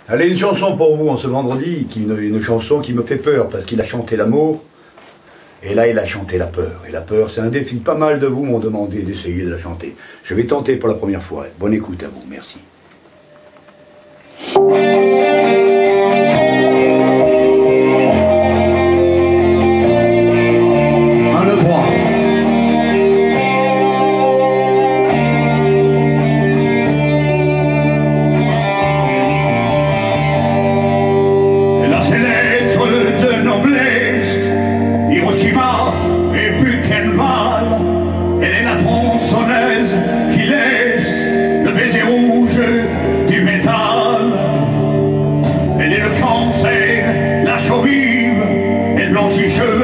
Allez, une chanson pour vous en ce vendredi, une chanson qui me fait peur, parce qu'il a chanté l'amour, et là il a chanté la peur. Et la peur, c'est un défi. Pas mal de vous m'ont demandé d'essayer de la chanter. Je vais tenter pour la première fois. Bonne écoute à vous, merci. Hiroshima et Buchenwald, elle est la tronçonneuse qui laisse le baiser rouge du métal. Elle est le cancer, la chaux vive, elle blanchit cheveux.